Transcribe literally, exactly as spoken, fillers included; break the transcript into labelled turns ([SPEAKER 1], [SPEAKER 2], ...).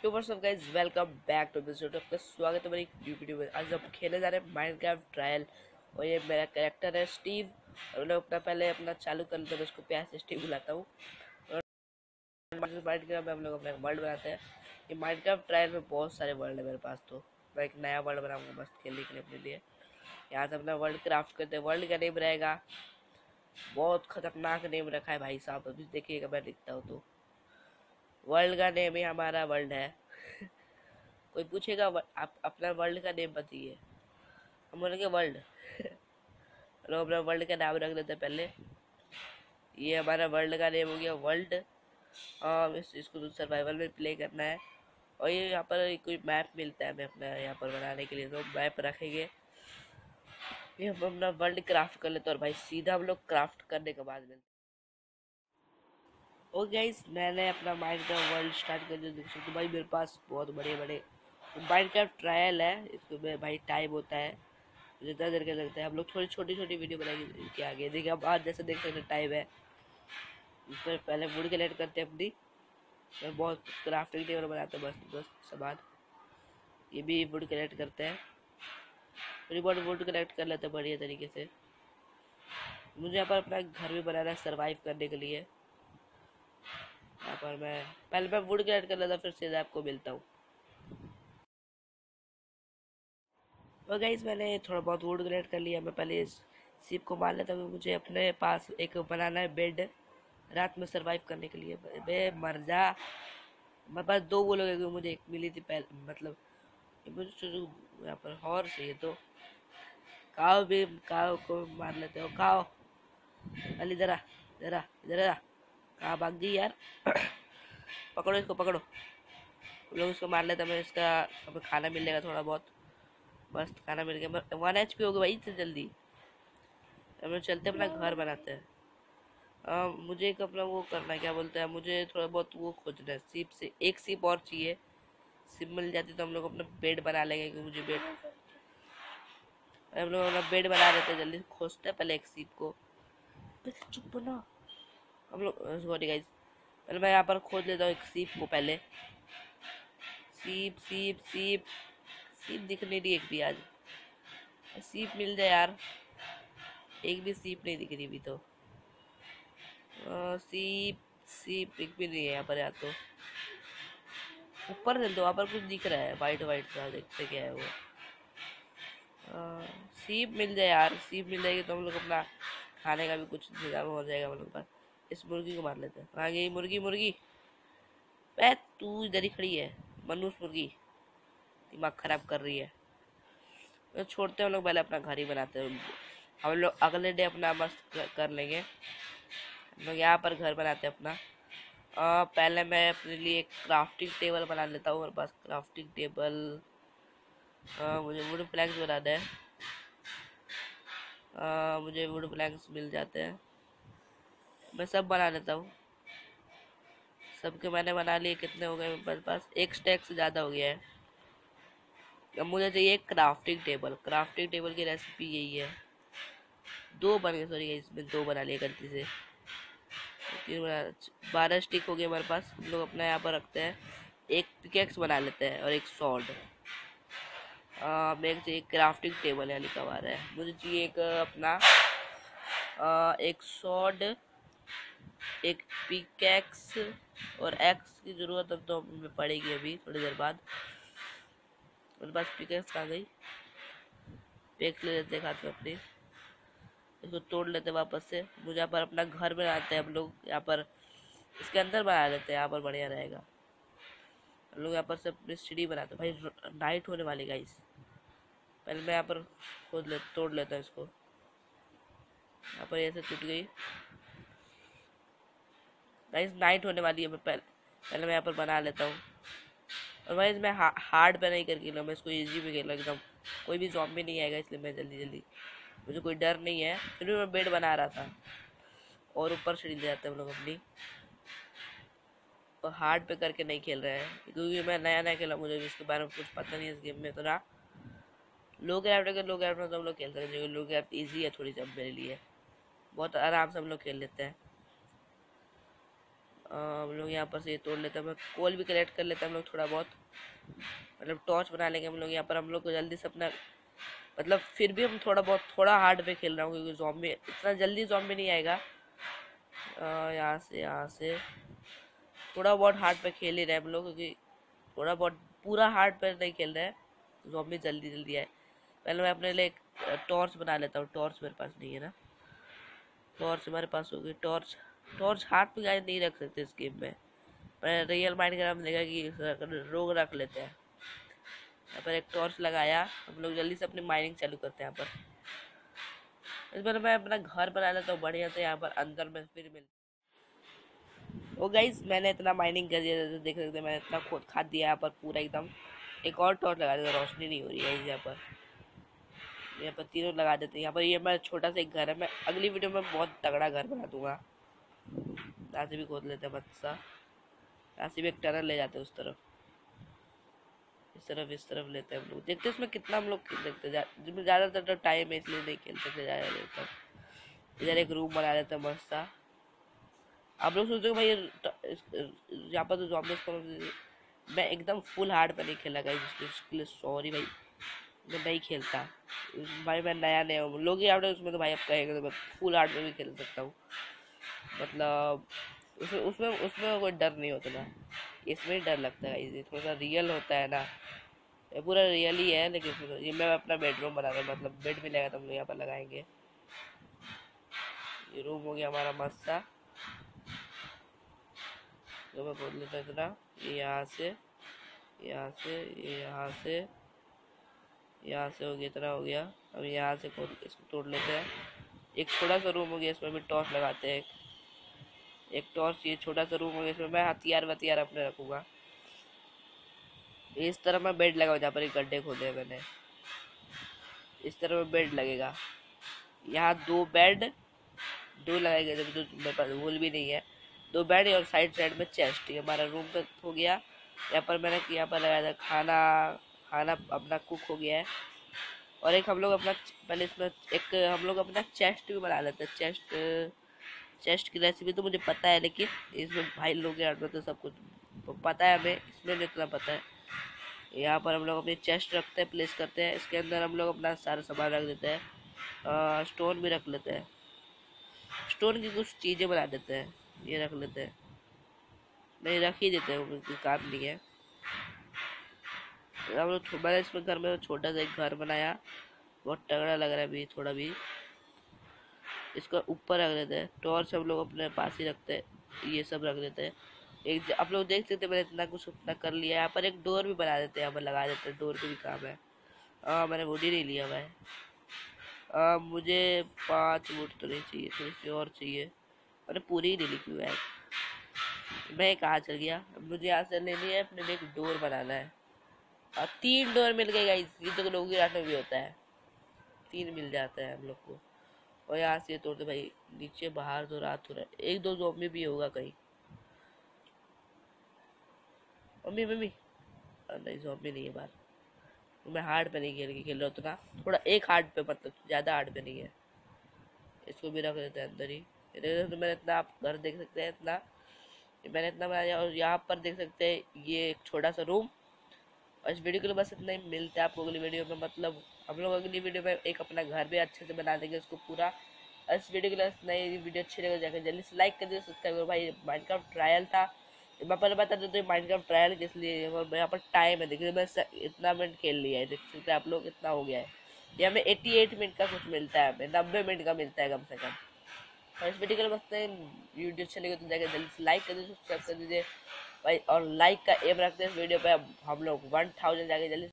[SPEAKER 1] तो what's up guys, welcome back to this video. आपका स्वागत है मेरी न्यू वीडियो में। आज हम खेलने जा रहे हैं माइनक्राफ्ट ट्रायल और ये मेरा कैरेक्टर है स्टीव। और मैं अपना पहले अपना चालू कर लेते हैं, मैं इसको प्यार से स्टीव बुलाता हूँ। और माइनक्राफ्ट में हम लोग अपना वर्ल्ड बनाते हैं। ये माइनक्राफ्ट ट्रायल में बहुत सारे वर्ल्ड है मेरे पास, तो मैं एक नया वर्ल्ड बनाऊँगा मस्त खेलने के लिए अपने लिए। यहाँ से अपना वर्ल्ड क्राफ्ट करते हैं। वर्ल्ड का नेम रहेगा, बहुत खतरनाक नेम रखा है भाई साहब, अभी देखिएगा मैं लिखता हूँ तो। वर्ल्ड का नेम ही हमारा वर्ल्ड है। कोई पूछेगा आप अपना वर्ल्ड का नेम बताइए, हम बोलेंगे वर्ल्ड। लोग अपना वर्ल्ड का नाम रख देते हैं पहले। ये हमारा वर्ल्ड का नेम हो गया वर्ल्ड। और इस, इसको तो सर्वाइवल में प्ले करना है। और ये यहाँ पर कोई मैप मिलता है हमें अपना यहाँ पर बनाने के लिए, तो मैप रखेंगे। ये हम अपना वर्ल्ड क्राफ्ट कर लेते हैं और भाई सीधा हम लोग क्राफ्ट करने के बाद मिलते। और गाइस मैंने अपना माइनक्राफ्ट वर्ल्ड स्टार्ट कर दिया। देख सकते भाई मेरे पास बहुत बड़े बड़े माइनक्राफ्ट ट्रायल है। इसमें भाई टाइम होता है जितना देर का लगता है। हम लोग थोड़ी छोटी छोटी वीडियो बनाएंगे इनके आगे। देखिए अब आज जैसे देख सकते टाइम है। इस पर पहले वुड कलेक्ट करते हैं अपनी, और बहुत क्राफ्टिंग टेबल बनाते हैं मस्त मस्त सामान। ये भी वुड कलेक्ट करते हैं, थोड़ी बहुत वुड कलेक्ट कर लेते हैं बढ़िया तरीके से। मुझे यहाँ पर अपना घर भी बनाना है सर्वाइव करने के लिए। यहाँ पर मैं पहले मैं वुड कलेक्ट कर लेता, फिर सीधा आपको मिलता हूँ। और गाइस मैंने थोड़ा बहुत वुड कलेक्ट कर लिया। मैं पहले इस सीप को मार लेता हूँ। मुझे अपने पास एक बनाना है बेड रात में सरवाइव करने के लिए। बे मर जा, मेरे पास दो वो लोग, मुझे एक मिली थी पहले, मतलब मुझे यहाँ पर हॉर्स है। तो काव भी, काव को मार लेते हो। काव अली इधर आ, इधर आ, इधर आ, कहाँ भाग गई यार। पकड़ो इसको, पकड़ो। लोग इसको मार लेते हैं। मैं इसका हमें खाना मिलेगा थोड़ा बहुत, मस्त खाना मिल गया। वन एच पी हो गया भाई इतनी जल्दी। हम लोग चलते अपना घर बनाते हैं। आ, मुझे एक अपना वो करना है, क्या बोलते हैं, मुझे थोड़ा बहुत वो खोजना है। सीप से एक सीप और चाहिए। सीप मिल जाती तो हम लोग अपना बेड बना लेंगे, क्योंकि मुझे बेड, हम लोग अपना बेड बना देते हैं। जल्दी खोजते हैं पहले एक सीप को। चुप बना हम लोग। सॉरी गाइस, पहले मैं यहाँ पर खोज लेता हूँ एक सीप को पहले। सीप सीप सीप सीप दिख नहीं रही एक भी आज। सीप मिल जाए यार, एक भी सीप नहीं दिख रही अभी तो। आ, सीप सीप एक भी नहीं है यहाँ पर। या तो ऊपर चल दो, वहाँ पर कुछ दिख रहा है वाइट वाइट सा, देखते क्या है वो। आ, सीप मिल जाए यार, सीप मिल जाएगी तो हम लोग अपना खाने का भी कुछ इंतजाम हो जाएगा हम लोग पास। इस मुर्गी को मार लेते हैं। आ गई मुर्गी, मुर्गी ए तू इधर ही खड़ी है मनुष्य मुर्गी, दिमाग खराब कर रही है। तो छोड़ते हैं हम लोग, पहले अपना घर ही बनाते हैं। हम लोग अगले डे अपना मस्त कर लेंगे। हम लोग यहाँ पर घर बनाते हैं अपना। आ, पहले मैं अपने लिए एक क्राफ्टिंग टेबल बना लेता हूँ। मेरे पास क्राफ्टिंग टेबल, आ, मुझे वुड प्लैंक्स बनाना है। आ, मुझे वुड प्लैंक्स मिल जाते हैं, मैं सब बना लेता हूँ। सबके मैंने बना लिए। कितने हो गए मेरे पास? एक स्टैक से ज़्यादा हो गया है। अब मुझे चाहिए एक क्राफ्टिंग टेबल। क्राफ्टिंग टेबल की रेसिपी यही है। दो बन गए, सॉरी इसमें दो बना लिए गलती से। बारह स्टिक हो गए हमारे पास। हम लोग अपना यहाँ पर रखते हैं। एक पिकेक्स बना लेते हैं और एक सॉर्ड। मेरे चाहिए क्राफ्टिंग टेबल है, लिखा हुआ है। मुझे चाहिए एक अपना आ, एक सॉर्ड, एक पिकेक्स और एक्स की ज़रूरत अब तो हमें पड़ेगी अभी थोड़ी देर बाद। मेरे पास पिकेक्स आ गई, पिकेक्स ले लेते खाते अपनी। इसको तोड़ लेते वापस से। मुझे यहाँ पर अपना घर बनाते हैं हम लोग। यहाँ पर इसके अंदर बना लेते हैं, यहाँ पर बढ़िया रहेगा। हम लोग यहाँ पर से अपनी सीढ़ी बनाते हैं। भाई नाइट होने वाली गाइस, पहले मैं यहाँ पर खोद ले तोड़ लेता हूँ इसको। यहाँ पर ऐसे टूट गई गाइस, नाइट होने वाली है। मैं पहले पहले मैं यहाँ पर बना लेता हूँ। और भाई मैं हा, हार्ड पे नहीं कर खेला, मैं इसको इजी पे खेला एकदम। कोई भी जॉम्बी नहीं आएगा, इसलिए मैं जल्दी जल्दी, मुझे कोई डर नहीं है। फिर भी मैं बेड बना रहा था और ऊपर सीढ़ी ले जाते हैं हम लोग अपनी। और हार्ड पे करके नहीं खेल रहे हैं, क्योंकि मैं नया नया खेला, मुझे इसके बारे में कुछ पता नहीं है इस गेम में। तो ना लो क्राफ्ट के लो क्राफ्ट में तो हम लोग खेलते हैं, जो लो क्राफ्ट ईजी है थोड़ी सी मेरे लिए। बहुत आराम से हम लोग खेल लेते हैं। अ, हम लोग यहाँ पर से ये तोड़ लेते हैं, मैं कोल भी कलेक्ट कर लेते हैं हम लोग थोड़ा बहुत, मतलब टॉर्च बना लेंगे हम लोग यहाँ पर। हम लोग को जल्दी से अपना, मतलब फिर भी हम थोड़ा बहुत थोड़ा हार्ड पे खेल रहा हूँ क्योंकि ज़ॉम्बी इतना जल्दी ज़ॉम्बी नहीं आएगा। अ, यहाँ से यहाँ से थोड़ा बहुत हार्ड पे खेल ही रहे हम लोग, क्योंकि थोड़ा बहुत पूरा हार्ड पे नहीं खेल रहे हैं, ज़ॉम्बी जल्दी जल्दी आए। पहले मैं अपने लिए एक टॉर्च बना लेता हूँ, टॉर्च मेरे पास नहीं है ना, टॉर्च हमारे पास होगी। टॉर्च टॉर्च हाथ में गाय नहीं रख सकते इस गेम में, पर रियल माइंड का हम देखा कि रोग रख लेते हैं। यहाँ पर एक टॉर्च लगाया, हम लोग जल्दी से अपनी माइनिंग चालू करते हैं। यहाँ पर इस बार मैं अपना घर बना लेता हूँ बढ़िया से, यहाँ पर अंदर में फिर मिल। ओ गाइस, मैंने इतना माइनिंग कर दिया, जैसे देख सकते हैं मैंने इतना खोद खाद दिया यहाँ पर पूरा एकदम। एक और टॉर्च लगा देता, रोशनी नहीं हो रही है यहाँ पर। यहाँ पर तीनों लगा देते हैं। यहाँ पर ये मेरा छोटा सा एक घर है, मैं अगली वीडियो में बहुत तगड़ा घर बना दूंगा। यहाँ से भी खोद लेते हैं बच्चा, यहाँ से भी एक टनल ले जाते हैं उस तरफ, इस तरफ इस तरफ लेते हैं हम लोग। देखते हैं इसमें कितना हम लोग खेल सकते हैं, जिसमें ज़्यादातर तो टाइम है इसलिए नहीं खेल सकते ज़्यादा देर तक। इधर एक रूम बना लेते हैं मस्त सा। आप लोग सोचते हो भाई यहाँ पर तो ज़ॉम्बीज़, मैं एकदम फुल हार्ड पे नहीं खेला गाइस, इसके लिए सॉरी भाई, मैं नहीं खेलता भाई, मैं नया नया हूँ। लोग ही आपने उसमें तो भाई आप कहेंगे तो मैं फुल हार्ड पे भी खेल सकता हूँ, मतलब उसमें उसमें उसमें कोई डर नहीं होता ना, इसमें ही डर लगता है। ये थोड़ा सा रियल होता है ना, ये पूरा रियल ही है। लेकिन इसमें ये मैं अपना बेडरूम बना रहा हूँ, मतलब बेड भी लगा तो हम लोग यहाँ पर लगाएंगे। ये रूम हो गया हमारा मस्त सा, तो मैं बोल लेता इतना, ये यहाँ से यहाँ से ये यहाँ से यहाँ से हो गया, इतना हो गया। अब यहाँ से खोद इसको तोड़ लेते हैं। एक छोटा सा रूम हो गया, इसमें भी टॉर्च लगाते हैं। एक एक टॉर्च, ये छोटा सा रूम हो गया, इसमें मैं हथियार वथियार अपने रखूँगा। इस तरह मैं बेड लगाऊँ, जहाँ पर एक गड्ढे खोदे हैं मैंने, इस तरह में बेड लगेगा। यहाँ दो बेड, दो लगाएंगे जब, तो मेरे पास वूल भी नहीं है। दो बेड और साइड साइड में चेस्ट, ये हमारा रूम पे हो गया। यहाँ पर मैंने यहाँ पर लगाया था खाना, खाना अपना कुक हो गया है। और एक हम लोग अपना पहले इसमें एक हम लोग अपना चेस्ट भी बना लेते हैं। चेस्ट चेस्ट की रेसिपी तो मुझे पता है, लेकिन इसमें भाई लोग यार तो सब कुछ पता है हमें, इसमें नहीं इतना पता है। यहाँ पर हम लोग अपनी चेस्ट रखते हैं, प्लेस करते हैं, इसके अंदर हम लोग अपना सारा सामान रख देते हैं। स्टोन भी रख लेते हैं, स्टोन की कुछ चीज़ें बना देते हैं, ये रख लेते हैं, नहीं रख ही देते हैं, उनकी काम नहीं है। हम लोग मैंने इसमें घर में छोटा सा एक घर बनाया, बहुत तगड़ा लग रहा है अभी थोड़ा भी। इसका ऊपर रख देते हैं, टॉर्च हम लोग अपने पास ही रखते हैं, ये सब रख देते हैं। एक आप लोग देख सकते हैं मैंने इतना कुछ उतना कर लिया। यहाँ पर एक डोर भी बना देते हैं, यहाँ पर लगा देते हैं, डोर के भी काम है। आ, मैंने वुड ही नहीं लिया भाई। आ, मुझे पाँच वुड तो नहीं चाहिए, थोड़ी सी और चाहिए, मैंने पूरी ही नहीं लिखी हुई है। मैं कहाँ चल गया, मुझे यहाँ से लेनी है, अपने लिए एक डोर बनाना है। और तीन डोर मिल गए गाइस, ये तो लोगों की रात में भी होता है, तीन मिल जाता है हम लोग को। और यहाँ से तोड़ते भाई, नीचे बाहर तो रात हो रहा है, एक दो ज़ॉम्बी भी होगा कहीं। मम्मी मम्मी, नहीं ज़ॉम्बी नहीं है बाहर। मैं हार्ड पे नहीं खेल के खेल रहा हूँ उतना, थोड़ा एक हार्ड पे, मतलब ज़्यादा हार्ड पे नहीं है। इसको भी रख देते हैं अंदर ही। तो मैंने इतना, आप घर देख सकते हैं इतना मैंने इतना बनाया। और यहाँ पर देख सकते हैं ये एक छोटा सा रूम। और इस वीडियो के लिए बस इतना ही, मिलता है आपको अगली वीडियो में। मतलब हम लोग अगली वीडियो में एक अपना घर भी अच्छे से बना देंगे उसको पूरा। इस वीडियो के लिए नई वीडियो अच्छी लगे जाकर जल्दी से लाइक कर दीजिए, सब्सक्राइब करो। भाई माइनक्राफ्ट ट्रायल था, मैं पहले बता देता हूँ माइनक्राफ्ट ट्रायल किस लिए। और यहाँ पर टाइम है, देखिए मैं इतना मिनट खेल लिया है, देख सकते हैं आप लोग, इतना हो गया है। ये हमें अट्ठासी मिनट का कुछ मिलता है, हमें नब्बे मिनट का मिलता है कम से कम। और इस वीडियो के लिए बस वीडियो अच्छे लगे तो जाकर जल्दी से लाइक कर दीजिए, सब्सक्राइब कर दीजिए भाई। और लाइक का एम रखते हैं इस वीडियो पे, हम लोग वन थाउजेंड जाके जल्दी